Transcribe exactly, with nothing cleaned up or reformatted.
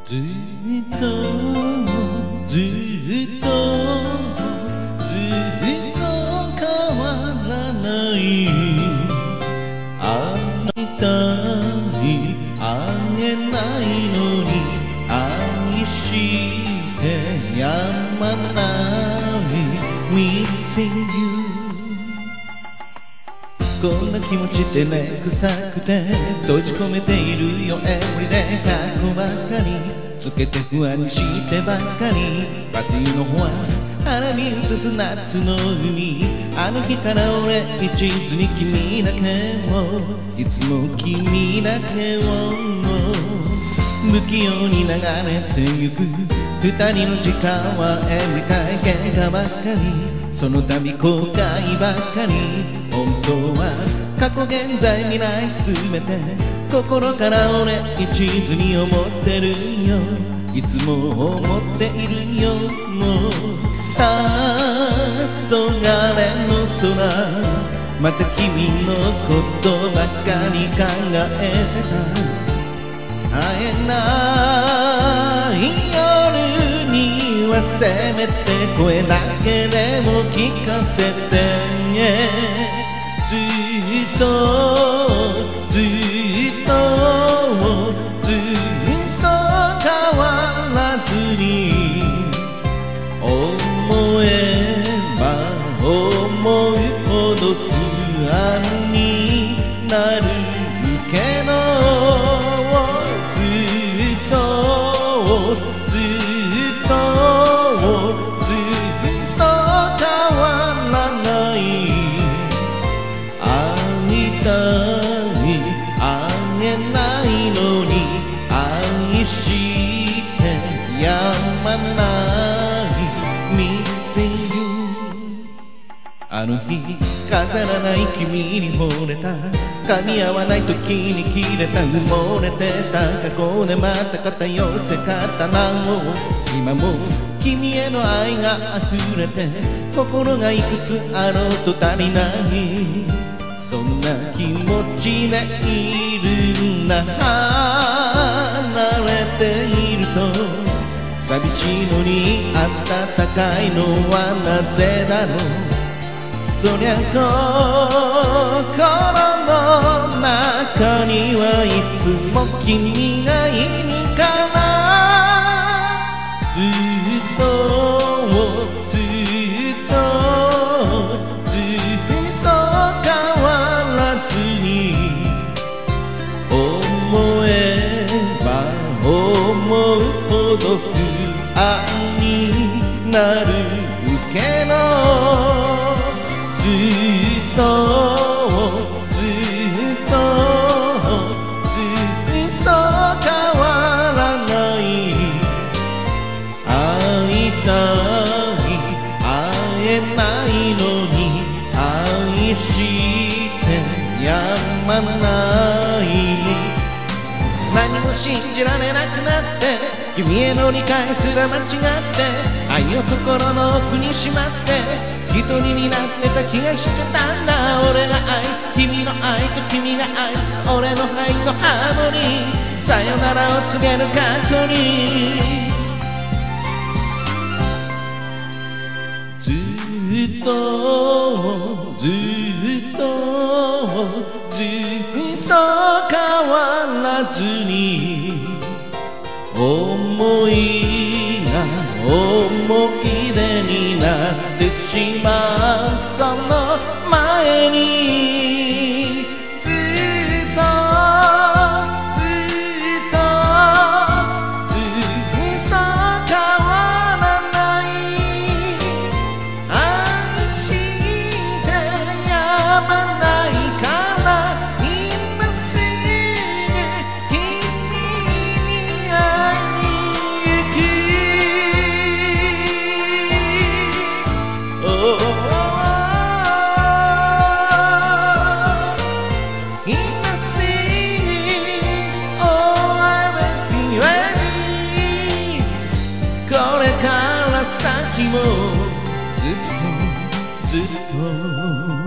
ずっとずっとずっと変わらない会いたい会えないのに愛してやまない Missing you こんな気持ちってね臭くて閉じ込めているよ Everyday 過去ばかりつけて不安にしてばかり But you know what 花見映す夏の海あの日から俺一途に君だけをいつも君だけを不器用に流れてゆく二人の時間は Everyday 喧嘩ばかりその度後悔ばかり本当は過去現在未来すべて心から俺一途に思ってるよいつも思っているよもう黄昏の空また君のことばかり考えた会えない夜にはせめて声だけでも聞かせてずっとずっとずっと変わらずに思えば思うほど不安になるけどずっとずっとずっと変わらない会えないのに愛してやまない Missing you あの日飾らない君に惚れた噛み合わない時に切れた埋もれてた過去でまた片寄せ刀を今も君への愛が溢れて心がいくつあろうと足りないそんな気持ちでいるんだ離れていると寂しいのに暖かいのはなぜだろうそりゃ心の中にはいつも君がいるからずっとずっとずっと変わらずに思えば思うほど不安になるけどずっとずっとずっと変わらない会いたい会えないのに愛してやまない何も信じられなくなって君への理解すら間違って愛を心の奥にしまって一人になってた気がしてたんだ俺が愛す君の愛と君が愛す俺の愛のハーモニーさよならを告げる過去にずっとずっとずっと変わらずに思いが思い出になってしまうその前にずっとずっとずっと変わらない愛してやまないから今すぐ君に会いに行くこれから先もずっとずっと